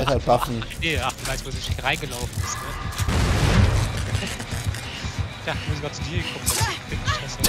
werde halt buffen. Nee, ach, du weißt, wo sie reingelaufen ist, ne? Ja, ich muss gerade zu dir geguckt, dass ich Stress